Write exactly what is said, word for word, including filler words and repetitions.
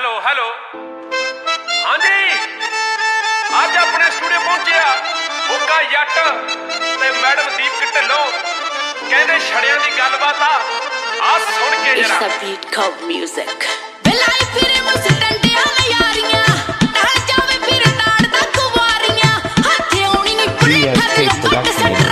Hello hello हाँ जी अज अपने studio पहुंचे ओका जट ते मैडम दीपक ढिल्लों कहते छड़ियां दी गलबात आ सुन के जरा It's a beat called music. Production